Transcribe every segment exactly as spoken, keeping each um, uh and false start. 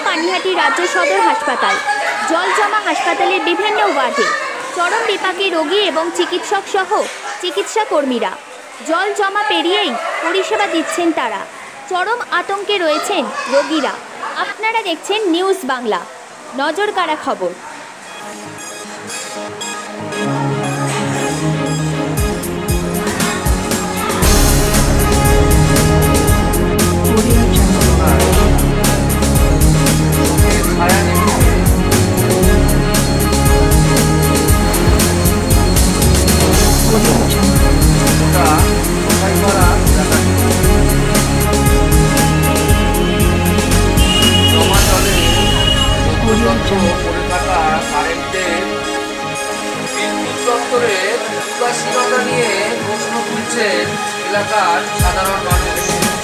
পানিহাটি রাজ্য সদর হাসপাতাল। জল জমা হাসপাতালের বিভিন্ন ওয়ার্ডে। চরম বিপাকে রোগী এবং চিকিৎসক সহ চিকিৎসা কর্মীরা। জল জমা পেরিয়েই পরিষেবা দিচ্ছেন তারা। চরম আতঙ্কে রয়েছেন রোগীরা। আপনারা দেখছেন নিউজ বাংলা, নজর কাড়া খবর। পড়ে থাকা কারেন্টের বিদ্যুৎ দপ্তরের উদাসীনতা নিয়ে প্রশ্ন তুলছেন এলাকার সাধারণ মানুষ।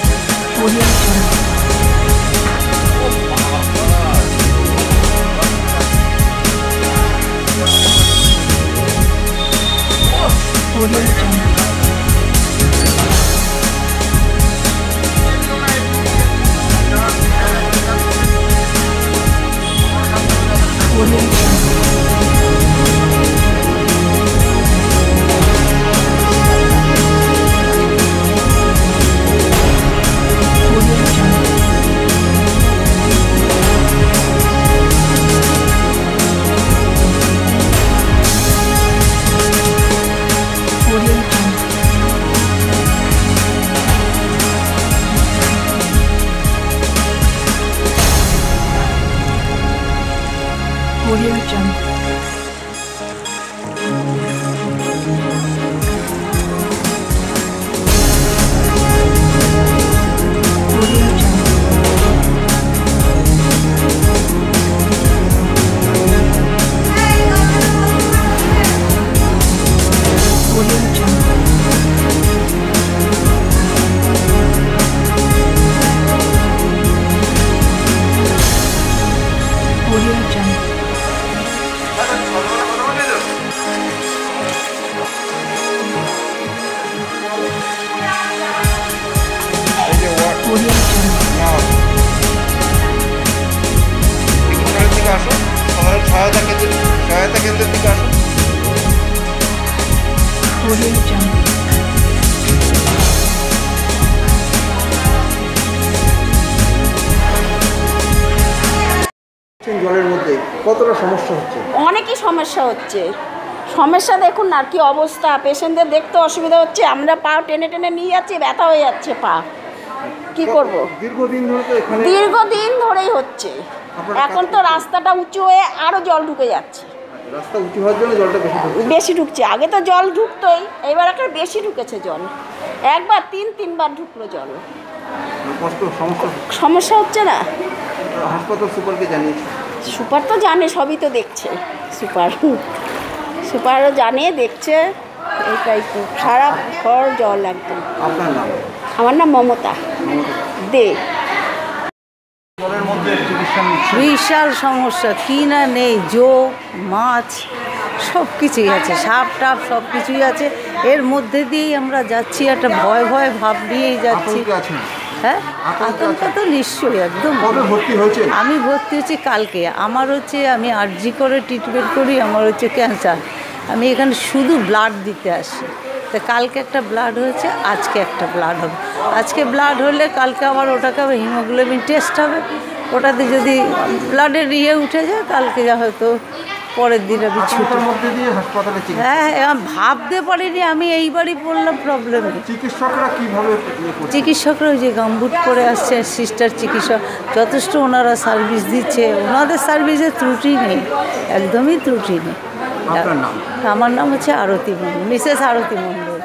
Audio Jungle. সহায়তা কেন্দ্র সহায়তা কেন্দ্রের দিকে আসুন। জলের মধ্যে কতটা সমস্যা হচ্ছে? অনেকই সমস্যা হচ্ছে। সমস্যা দেখুন না কি অবস্থা, পেশেন্টদের দেখতে অসুবিধা হচ্ছে। আমরা পা টেনে টেনে নিয়ে যাচ্ছি, ব্যথা হয়ে যাচ্ছে পা। কি করব? দীর্ঘদিন ধরে তো এখানে দীর্ঘদিন ধরেই হচ্ছে। এখন তো রাস্তাটা উঁচু হয়ে আরো জল ঢুকে যাচ্ছে। রাস্তা উঁচু হওয়ার জন্য জলটা বেশি ঢুকছে। বেশি ঢুকছে। আগে তো জল ঢুকতোই, এবার একটা বেশি ঢুকেছে জল। একবার তিন তিনবার ঢুকলো জল। কষ্ট সমস্যা সমস্যা হচ্ছে না? হাসপাতাল সুপারকে জানিয়েছি। সুপার তো জানে, সবই তো দেখছে সুপার। সুপারও জানে, দেখছে। এইটাই তো সারা ঘর জল একদম। আপনার নাম? আমার নাম মমতা দে। জলের মধ্যে চিকিৎসা বিশাল সমস্যা, কি না নেই, জোক মাছ সব কিছুই আছে, সাপ টাপ সব কিছুই আছে। এর মধ্যে দিয়েই আমরা যাচ্ছি, একটা ভয় ভয় ভাব নিয়েই যাচ্ছি। হ্যাঁ, আতঙ্ক তো নিশ্চয়ই একদম। ভর্তি হয়েছে? আমি ভর্তি হচ্ছি কালকে। আমার হচ্ছে, আমি আরজি করে ট্রিটমেন্ট করি। আমার হচ্ছে ক্যান্সার। আমি এখানে শুধু ব্লাড দিতে আসি। তো কালকে একটা ব্লাড হয়েছে, আজকে একটা ব্লাড হবে। আজকে ব্লাড হলে কালকে আবার ওটাকে আবার হিমোগ্লোবিন টেস্ট হবে। ওটাতে যদি ব্লাডের ইয়ে উঠে যায়, কালকে হয়তো পরের দিন আমি ছুটির মধ্যে দিয়ে হাসপাতালে। হ্যাঁ, ভাবতে পারিনি আমি এইবারই পড়লাম প্রবলেমে। চিকিৎসকরা কীভাবে? চিকিৎসকরা ওই যে গামবুট করে আসছে, সিস্টার চিকিৎসক যথেষ্ট ওনারা সার্ভিস দিচ্ছে। ওনাদের সার্ভিসে ত্রুটি নেই, একদমই ত্রুটি নেই। আপনার নাম? আমার নাম হচ্ছে আরতি মণ্ডল, মিসেস আরতি মণ্ডল।